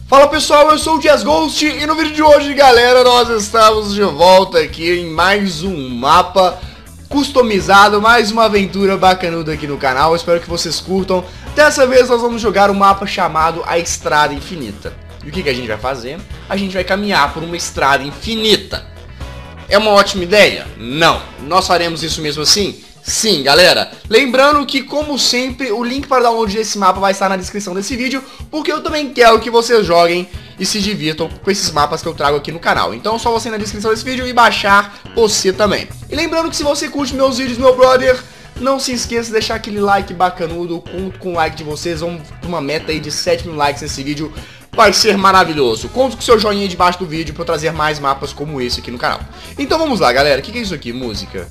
Fala pessoal, eu sou o Jazz Ghost e no vídeo de hoje, galera, nós estamos de volta aqui em mais um mapa customizado, mais uma aventura bacanuda aqui no canal. Eu espero que vocês curtam. Dessa vez nós vamos jogar um mapa chamado A Estrada Infinita. E o que a gente vai fazer? A gente vai caminhar por uma estrada infinita. É uma ótima ideia? Não. Nós faremos isso mesmo assim? Sim, galera. Lembrando que, como sempre, o link para download desse mapa vai estar na descrição desse vídeo, porque eu também quero que vocês joguem e se divirtam com esses mapas que eu trago aqui no canal. Então é só você ir na descrição desse vídeo e baixar você também. E lembrando que se você curte meus vídeos, meu brother, não se esqueça de deixar aquele like bacanudo. Conto com o like de vocês. Vamos para uma meta aí de 7 mil likes nesse vídeo. Vai ser maravilhoso. Conto com o seu joinha aí debaixo do vídeo para eu trazer mais mapas como esse aqui no canal. Então vamos lá, galera. O que é isso aqui? Música.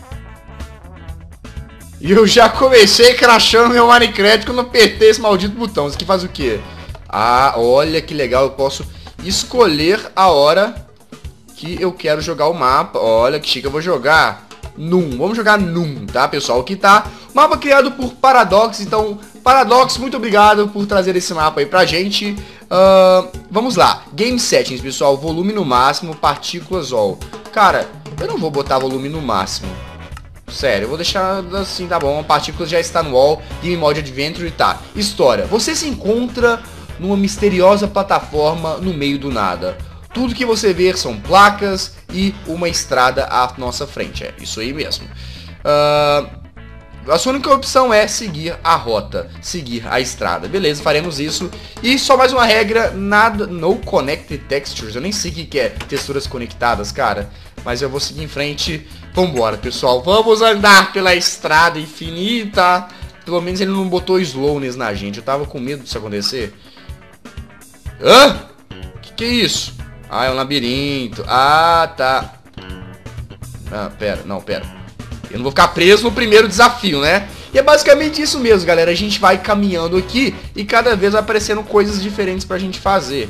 E eu já comecei crashando meu Minecraft quando eu apertei esse maldito botão. Isso aqui faz o quê? Ah, olha que legal. Eu posso escolher a hora que eu quero jogar o mapa. Olha que chique, eu vou jogar Num. Vamos jogar Num, tá, pessoal? Aqui tá mapa criado por Paradox. Então, Paradox, muito obrigado por trazer esse mapa aí pra gente. Vamos lá. Game Settings, pessoal. Volume no máximo, partículas all. Cara, eu não vou botar volume no máximo. Sério, eu vou deixar assim, tá bom. Partículas já está no all. Game Mode Adventure, tá. História. Você se encontra numa misteriosa plataforma no meio do nada. Tudo que você vê são placas e uma estrada à nossa frente. É isso aí mesmo. A sua única opção é seguir a rota, seguir a estrada. Beleza, faremos isso. E só mais uma regra, nada, no connected textures. Eu nem sei o que é texturas conectadas, cara. Mas eu vou seguir em frente. Vambora, pessoal. Vamos andar pela estrada infinita. Pelo menos ele não botou slowness na gente. Eu tava com medo disso acontecer. Hã? Que é isso? Ah, é um labirinto. Ah, tá. Ah, pera. Não, pera. Eu não vou ficar preso no primeiro desafio, né? E é basicamente isso mesmo, galera. A gente vai caminhando aqui e cada vez vai aparecendo coisas diferentes pra gente fazer.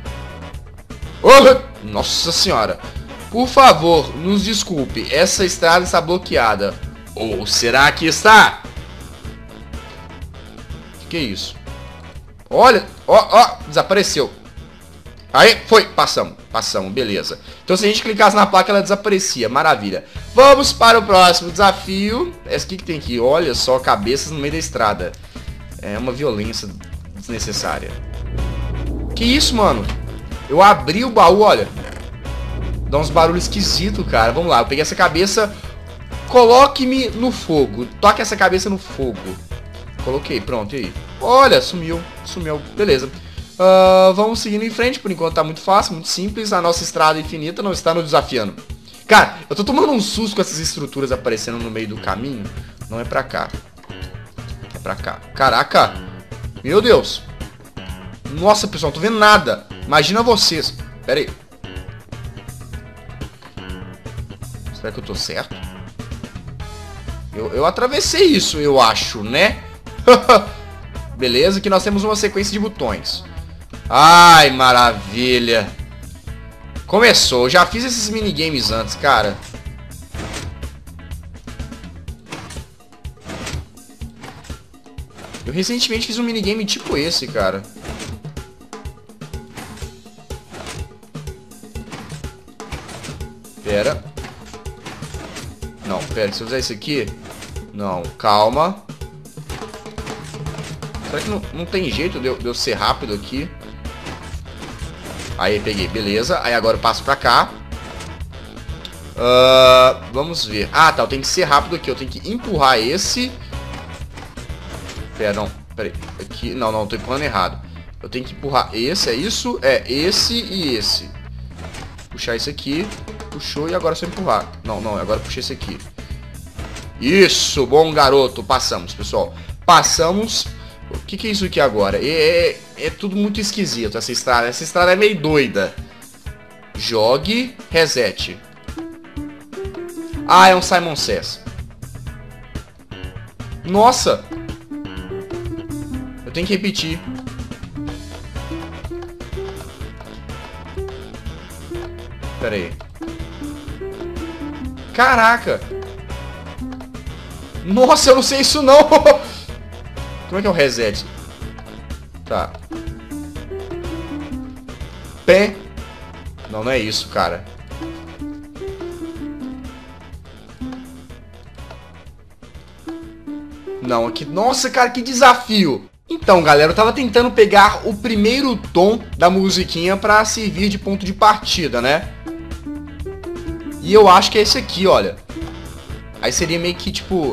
Oh, nossa senhora. Por favor, nos desculpe. Essa estrada está bloqueada. Ou será que está? Que é isso? Olha, ó, desapareceu. Aí, foi, passamos, beleza. Então se a gente clicasse na placa, ela desaparecia, maravilha. Vamos para o próximo desafio. Esse aqui que tem aqui, olha só, cabeças no meio da estrada. É uma violência desnecessária. Que isso, mano? Eu abri o baú, olha. Dá uns barulhos esquisitos, cara. Vamos lá, eu peguei essa cabeça. Coloque-me no fogo. Toque essa cabeça no fogo. Coloquei, pronto, e aí? Olha, sumiu, beleza. Vamos seguindo em frente, por enquanto tá muito fácil, muito simples. A nossa estrada infinita não está nos desafiando. Cara, eu tô tomando um susto com essas estruturas aparecendo no meio do caminho. Não é pra cá. É pra cá. Caraca. Meu Deus. Nossa, pessoal, não tô vendo nada. Imagina vocês. Pera aí. Será que eu tô certo? Eu atravessei isso, eu acho, né? Beleza, aqui nós temos uma sequência de botões. Ai, maravilha. Começou, eu já fiz esses minigames antes, cara. Eu recentemente fiz um minigame tipo esse, cara. Pera. Não, pera, se eu usar isso aqui... Não, calma. Será que não tem jeito de eu ser rápido aqui? Aí, peguei, beleza. Aí agora eu passo pra cá. Vamos ver. Ah, tá, eu tenho que ser rápido aqui. Eu tenho que empurrar esse. Pera, não, pera aí. Aqui, não, tô empurrando errado. Eu tenho que empurrar esse, é isso? É, esse e esse. Puxar esse aqui. Puxou e agora é só empurrar. Não, agora puxei esse aqui. Isso, bom garoto. Passamos, pessoal. Passamos. O que é isso aqui agora? É tudo muito esquisito essa estrada. Essa estrada é meio doida. Jogue, reset. Ah, é um Simon Says. Nossa. Eu tenho que repetir. Pera aí. Caraca. Nossa, eu não sei isso não. Como é que é o reset? Tá. pé. Não, não é isso, cara. Não, aqui... Nossa, cara, que desafio. Então, galera, eu tava tentando pegar o primeiro tom da musiquinha pra servir de ponto de partida, né? E eu acho que é esse aqui, olha. Aí seria meio que, tipo...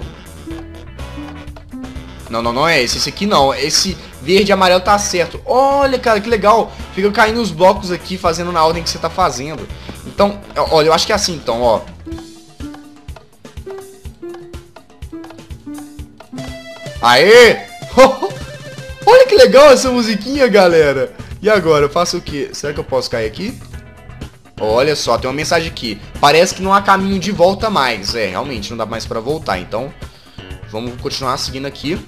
Não, não, não é esse. Esse aqui não. Esse verde e amarelo tá certo. Olha, cara, que legal. Fica caindo os blocos aqui, fazendo na ordem que você tá fazendo. Então, olha, eu acho que é assim, então, ó. Aê! Olha que legal essa musiquinha, galera. E agora, eu faço o quê? Será que eu posso cair aqui? Olha só, tem uma mensagem aqui. Parece que não há caminho de volta mais. É, realmente, não dá mais pra voltar. Então, vamos continuar seguindo aqui.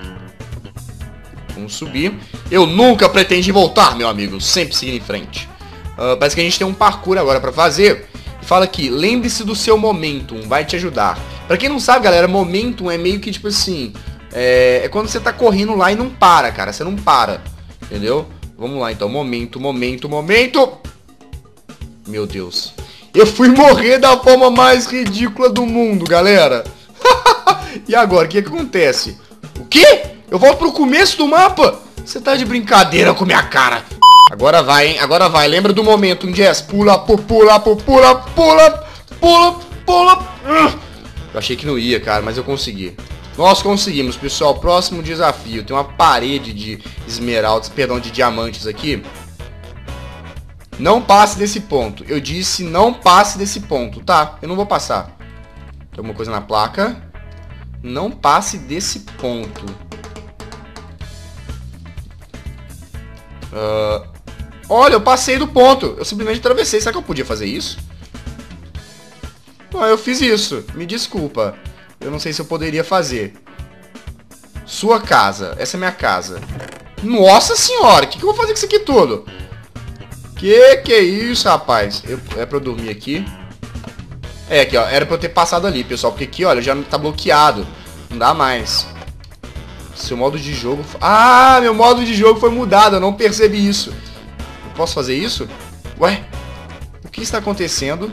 Vamos subir. Eu nunca pretendi voltar, meu amigo. Sempre seguindo em frente. Parece que a gente tem um parkour agora pra fazer. Fala aqui, lembre-se do seu momentum, vai te ajudar. Pra quem não sabe, galera, momentum é meio que tipo assim... É quando você tá correndo lá e não para, cara. Você não para, entendeu? Vamos lá, então. Momento. Meu Deus. Eu fui morrer da forma mais ridícula do mundo, galera. E agora, o que acontece? O quê? Eu volto pro começo do mapa? Você tá de brincadeira com minha cara. Agora vai, hein? Agora vai. Lembra do momento, Jess? Pula. Eu achei que não ia, cara, mas eu consegui. Nós conseguimos, pessoal. Próximo desafio. Tem uma parede de esmeraldas, perdão, de diamantes aqui. Não passe desse ponto. Eu disse não passe desse ponto, tá? Eu não vou passar. Tem alguma coisa na placa. Não passe desse ponto. Olha, eu passei do ponto. Eu simplesmente atravessei. Será que eu podia fazer isso? Ah, eu fiz isso. Me desculpa. Eu não sei se eu poderia fazer. Sua casa. Essa é minha casa. Nossa senhora, o que eu vou fazer com isso aqui tudo? Que é isso, rapaz? É pra eu dormir aqui? É, aqui, ó. Era pra eu ter passado ali, pessoal. Porque aqui, olha, já tá bloqueado. Não dá mais. Seu modo de jogo... Ah, meu modo de jogo foi mudado. Eu não percebi isso. Eu posso fazer isso? Ué? O que está acontecendo?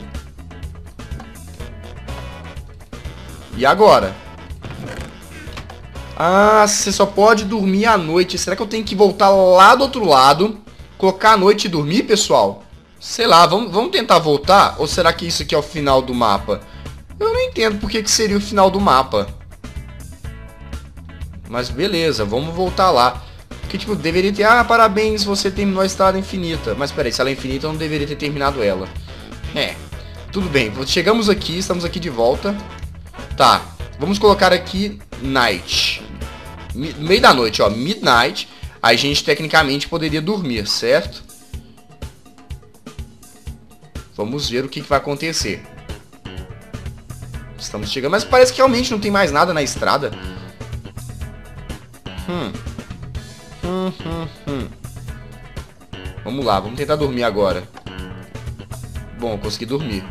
E agora? Ah, você só pode dormir à noite. Será que eu tenho que voltar lá do outro lado, colocar a noite e dormir, pessoal? Sei lá, vamos tentar voltar? Ou será que isso aqui é o final do mapa? Eu não entendo por que seria o final do mapa. Mas beleza, vamos voltar lá. Porque, tipo, deveria ter... Ah, parabéns, você terminou a estrada infinita. Mas peraí, se ela é infinita, eu não deveria ter terminado ela. É, tudo bem. Chegamos aqui, estamos aqui de volta. Tá, vamos colocar aqui night. No meio da noite, ó, midnight. A gente tecnicamente poderia dormir, certo? Vamos ver o que vai acontecer. Estamos chegando, mas parece que realmente não tem mais nada na estrada. Vamos lá, vamos tentar dormir agora. Bom, eu consegui dormir.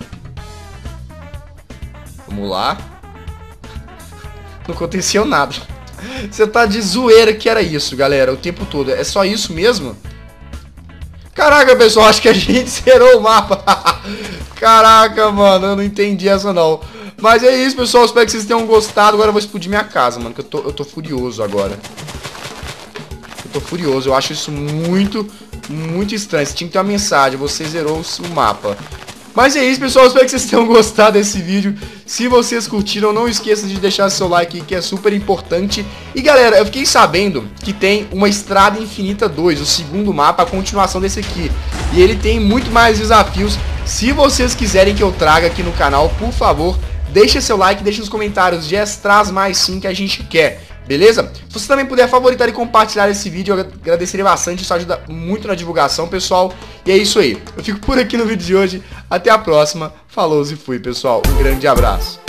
Vamos lá. Não aconteceu nada. Você tá de zoeira que era isso, galera, o tempo todo. É só isso mesmo? Caraca, pessoal, acho que a gente zerou o mapa. Caraca, mano, eu não entendi essa não. Mas é isso, pessoal, espero que vocês tenham gostado. Agora eu vou explodir minha casa, mano, que eu tô furioso agora. Eu tô furioso, eu acho isso muito estranho. Você tinha que ter uma mensagem, você zerou o mapa. Mas é isso, pessoal, espero que vocês tenham gostado desse vídeo. Se vocês curtiram, não esqueça de deixar seu like, que é super importante. E galera, eu fiquei sabendo que tem uma Estrada Infinita 2, o segundo mapa, a continuação desse aqui. E ele tem muito mais desafios. Se vocês quiserem que eu traga aqui no canal, por favor, deixa seu like, deixa nos comentários. Jess, traz mais sim que a gente quer. Beleza? Se você também puder favoritar e compartilhar esse vídeo, eu agradeceria bastante, isso ajuda muito na divulgação, pessoal. E é isso aí, eu fico por aqui no vídeo de hoje, até a próxima, falou e fui, pessoal, um grande abraço.